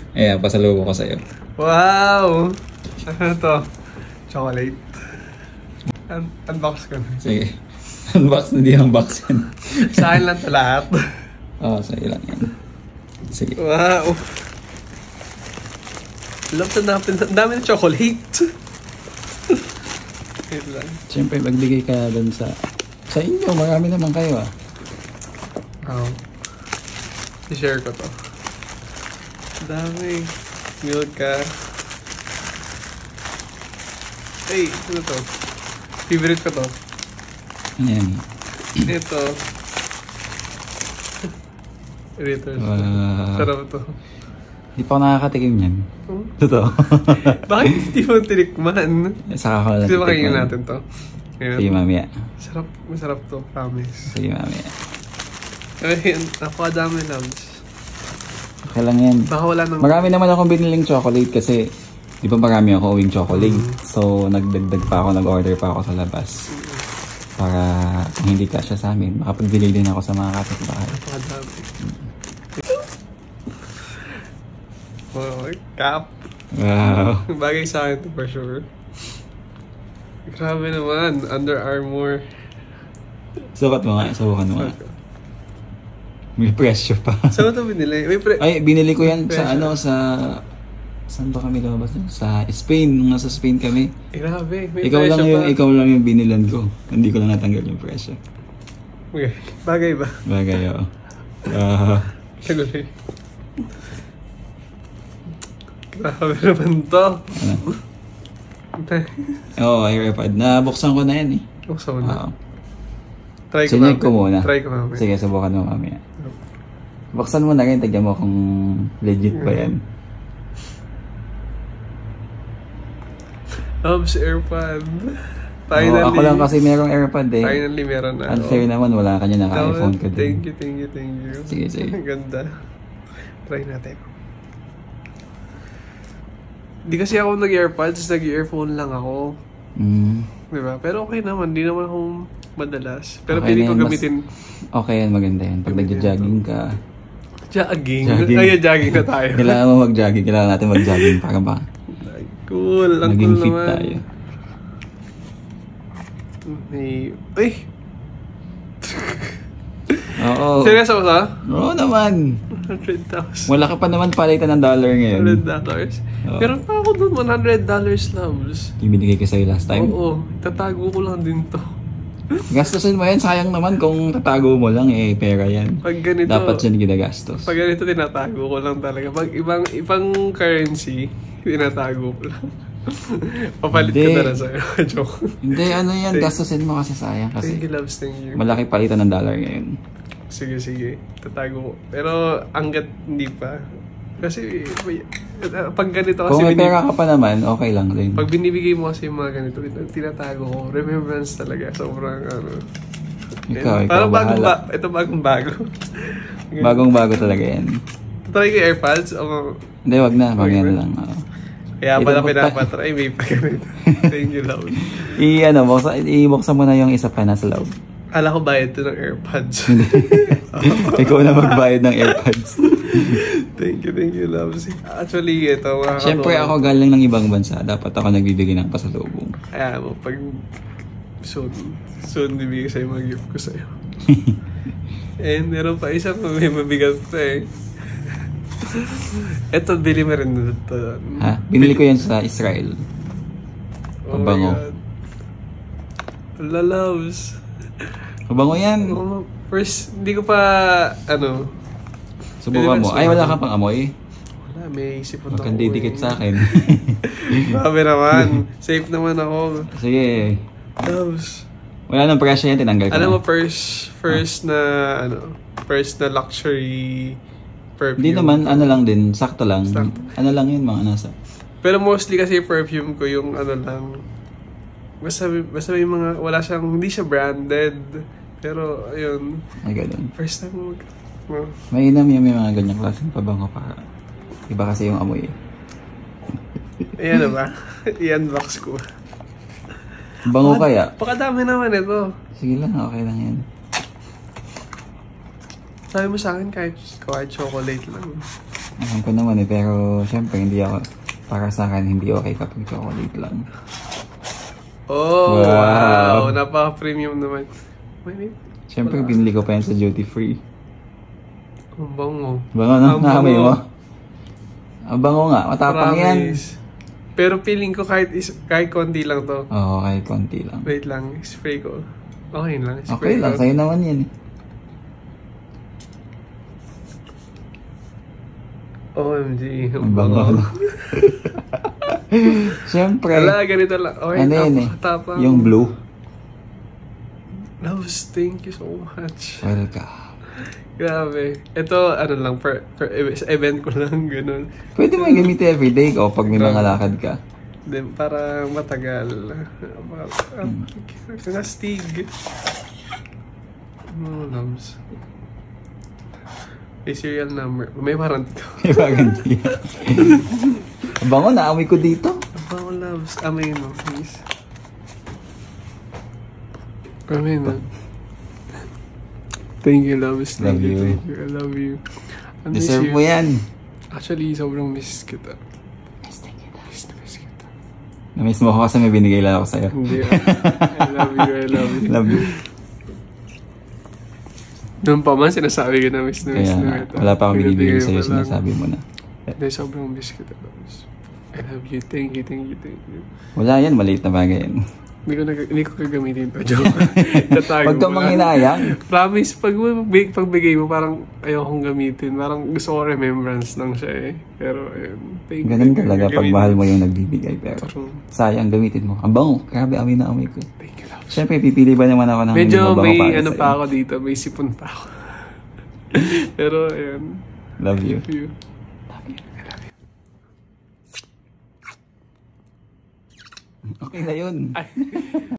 Ayan, pasalubong ko sa'yo. Wow! Ano to? Chocolate. Unbox ka na. Sige. Unbox na di unbox yan. Sa akin lang to lahat. Oo, sa'yo lang yan. Sige. Wow! Love to natin. Ang dami ng chocolate. Wait lang. Siyempre, magbigay ka dun sa inyo. Marami naman kayo ah. Wow. I-share ko to. Dami. Milka. Ay, ano to? Favorite ko to. Ano yan? Ito. Ritters. Wow. Sarap to. Hindi pa ako nakakatikim yan. Hmm? Totoo. Bakit hindi mo tinikman? Saka ko lang Kasi makainin natin to. Ayan. Sige, mamaya. Sarap, masarap to, promise. Sige, mamaya. Ayun, napakadami loves. Okay lang yan. Baka wala nang... Marami naman akong biniling chocolate kasi di ba marami ako uwing chocolate. So, nagdagdag pa ako, nag-order pa ako sa labas. Para kung hindi kasya sa amin, makapagbili din ako sa mga kapitbahay. Napakadami. Oh, cap. Wow. Bagay sa akin to for sure. Grabe naman, Under Armour. Sukat mo nga, subukan mo nga. May presyo pa. Saan mo ito binili? Ay, binili ko yan presyo. sa ano, sa... Saan ba kami lumabas? Sa Spain. Nung nasa Spain kami. Grabe, may Ikaw lang, presyo yung, pa. ikaw lang yung binilan ko. Hindi ko lang natanggal yung presyo. Okay. Bagay ba? Bagay, oo. Saguloy. Grabe naman to. Ano? Oo, AirPod. Nabuksan ko na yan eh. Buksan mo na. Oo. Try ko Sinig ko muna. Try ko mamaya. Sige, subukan mo mamaya. Buksan mo na rin, tignan mo kung legit ba yan. Loves AirPod. Oo, ako lang kasi merong AirPod eh. Finally meron na. Unfair naman, wala ka niya, naka-iPhone ka din. Thank you. Sige, sige. Ganda. Try natin. Di kasi ako nag-AirPods, nag-earphone lang ako. Diba? Pero okay naman, di naman akong madalas. Pero Okay pili na ko yan, gamitin. Okay yan, maganda yan. Pag nagja-jogging ka, Jogging? Jogging. Ay, jogging na tayo. kailangan mo mag-jogging. Kailangan natin mag-jogging para ba Cool. Ang naging cool fit naman. tayo. Ay! Oo. Seryoso ka? Oo naman. 100,000. Wala ka pa naman palitan ng dollar ngayon. $100. Oo. Pero pa ako doon, $100 loves. Yung binigay ko sa'yo last time. Oo. Tatago ko lang din to. Gastusin mo yan. Sayang naman kung tatago mo lang eh. Pera yan. Pag ganito, Dapat yan ginagastos. pag ganito, tinatago ko lang talaga. Pag ibang currency, tinatago ko lang. Papalit Hindi. ko na lang sa'yo. Joke. Hindi, ano yan. Gastusin mo kasi sayang. Thank Kasi you, loves. Thank you. malaki palitan ng dollar ngayon. Sige. Tatago ko. Pero hanggat hindi pa. Kasi pag ganito kasi Kung may pera ka pa naman, okay lang din. pag binibigay mo kasi yung mga ganito, tinatago ko. Remembrance talaga. Sobrang ano. Ikaw Parang bahala. ito bagong bago. Bagong-bago talaga yan. Try ko yung AirPods. O, Hindi, wag na. Wag Okay, yan bro. lang. Oo. kaya pala Ito, pinapatry. May pa ganito. Thank you, love. Ibuksan mo na yung isa pa nasa loob. Ala ko bayad to ng AirPods. Ikaw na magbayad ng AirPods. Thank you, love. Actually, ito mga Siyempre ako galing ng ibang bansa. Dapat ako nagbibigay ng pasalubong. Kaya mo, pag soon bibigay sa'yo mga gift ko sa'yo. And meron pa isang may mabigat pa eh. Ito, bili mo rin ito. Ha? Binili ko yan sa Israel. Oh Mabango. my God. Loves. Mabango yan. First, hindi ko pa, Subukan mo. Ay, wala ka pang amoy. wala, may sipon Huwag kang didikit sa akin. Grabe naman. Safe naman ako. Sige. Loves. Wala nang presyo yan. Tinanggal ko Alam na. mo, first na luxury perfume. Hindi naman, ano lang din. Sakto lang. Sakto. Ano lang yun, mga nasa. Pero mostly kasi perfume ko yung lang. Basta may mga, wala siyang, hindi siya branded. Pero, ayun. Ay, ganun. First time mo Mainam yan, may mga ganyang klaseng pabango para. Iba kasi yung amoy eh. Ayan na ba? I-unbox ko. Bango kaya? Pakadami naman ito. Sige lang, okay lang yan. Sabi mo sa akin kahit chocolate lang. Alam ko naman eh, pero syempre hindi ako, para sa akin hindi okay kapag chocolate lang. Oh, Wow. wow. Napaka-premium naman. Wait. Syempre binili ko pa yan sa duty free. Ang bango. Bango na, Ang nakamay bango. mo. Ang bango nga, matapang yan. Promise. Pero feeling ko kahit konti lang to. Oo, kahit konti lang. Wait lang, spray ko. Okay lang, Okay spray lang, ko. sa'yo naman yan eh. OMG, Ang bango. Syempre. Wala, ganito lang. Okay, Ano yun eh? napakatapang. Yung blue. Loves, thank you so much. Welcome. Grabe. Ito, ano lang, sa event ko lang, ganun. Pwede mo yung gamitin everyday o pag may mga lakad ka. Then, para matagal. Nastig. No, loves. May serial number. May warranty to. May baganti. Ang bango, naamoy ko dito. Bango, loves. Amay mo, please. Amay mo. Thank you, loves. Love you. Thank you. I love you. I miss Deserve you. mo yan. Actually, sobrang miss kita. Miss Miss kita. Na-miss mo ako kasi may binigay lang ako sa'yo. Hindi. I love you. I love you. Love you. Noon pa man, sinasabi ko na miss na miss Kaya na nga, kita. wala pa akong binibigay Pinibigay sa'yo, mo lang. sinasabi mo na. Hindi, sobrang miss kita, loves. I love you. Thank you. Thank you. Thank you. Wala yan, maliit na bagay yan. Hindi ko gagamitin to. Joke. Tatago Huwag kang mo lang. manghinayang. Promise, pagbigay mo, parang ayokong gamitin. Parang gusto ko remembrance lang siya eh. Pero, ayun. Thank you. Ganun talaga pag Gamitin. mahal mo yung nagbibigay. Pero True. sayang, gamitin mo. Ang bango. Grabe, amoy na amoy ko. Thank you, love. Siyempre, pipili ba naman ako ng Medyo mabango may para ano sa'yo? pa ako dito. May sipon pa ako. Pero, ayun. Love you. Love you. Okay na yun.